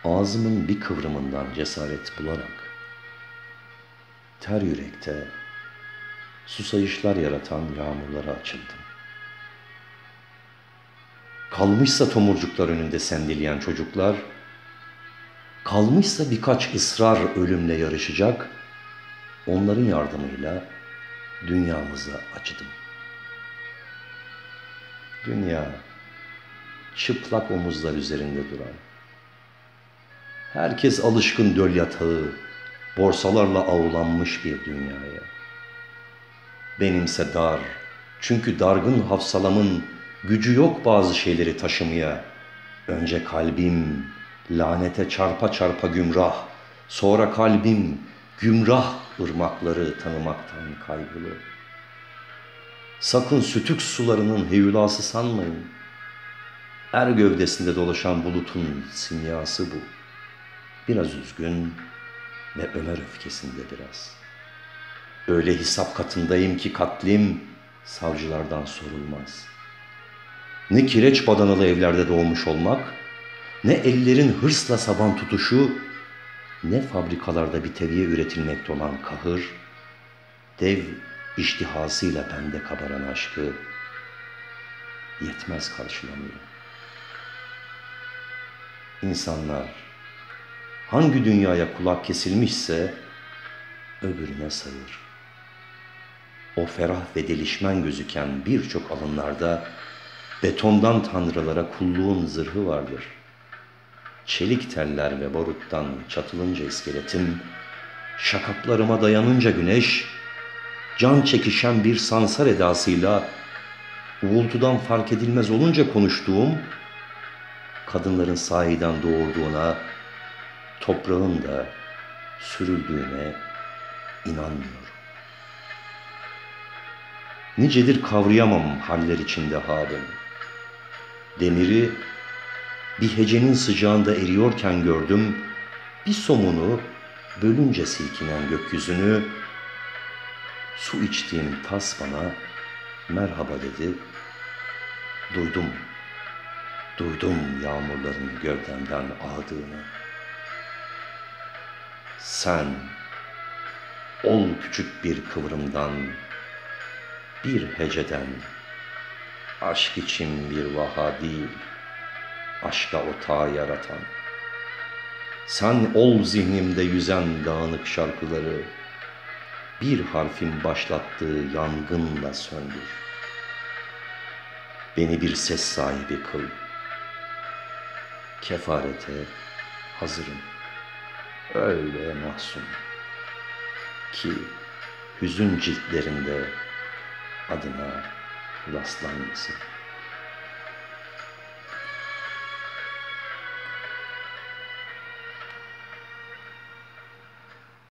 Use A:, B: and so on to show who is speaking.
A: ağzımın bir kıvrımından cesaret bularak, ter yürekte susayışlar yaratan yağmurlara açıldım. Kalmışsa tomurcuklar önünde sendeleyen çocuklar, kalmışsa birkaç ısrar ölümle yarışacak, onların yardımıyla dünyamıza acıdım. Dünya, çıplak omuzlar üzerinde duran, herkes alışkın döl yatağı, borsalarla avulanmış bir dünyaya. Benimse dar, çünkü dargın hafsalamın gücü yok bazı şeyleri taşımaya. Önce kalbim lanete çarpa çarpa gümrah, sonra kalbim gümrah ırmakları tanımaktan kaygılı. Sakın sütük sularının heyulası sanmayın. Er gövdesinde dolaşan bulutun simyası bu. Biraz üzgün ve Ömer öfkesinde biraz. Öyle hesap katındayım ki katlim savcılardan sorulmaz. Ne kireç badanalı evlerde doğmuş olmak, ne ellerin hırsla saban tutuşu, ne fabrikalarda bir teviye üretilmekte olan kahır, dev iştihasıyla bende kabaran aşkı yetmez karşılamıyor. İnsanlar hangi dünyaya kulak kesilmişse öbürüne sığır. O ferah ve delişmen gözüken birçok alınlarda betondan tanrılara kulluğun zırhı vardır. Çelik teller ve baruttan çatılınca iskeletim, şakaklarıma dayanınca güneş, can çekişen bir sansar edasıyla uğultudan fark edilmez olunca konuştuğum, kadınların sahiden doğurduğuna, toprağın da sürüldüğüne inanmıyorum. Nicedir kavrayamam haller içinde halim. Demiri bir hecenin sıcağında eriyorken gördüm, bir somunu bölünce silkinen gökyüzünü, su içtiğim tas bana merhaba dedi. Duydum yağmurların gövdemden ağdığını. Sen, ol küçük bir kıvrımdan, bir heceden, aşk için bir vaha değil, aşka otağı yaratan. Sen ol zihnimde yüzen dağınık şarkıları, bir harfin başlattığı yangınla söndür. Beni bir ses sahibi kıl. Kefarete hazırım. Öyle mahzun ki hüzün ciltlerinde adına rastlanmasın.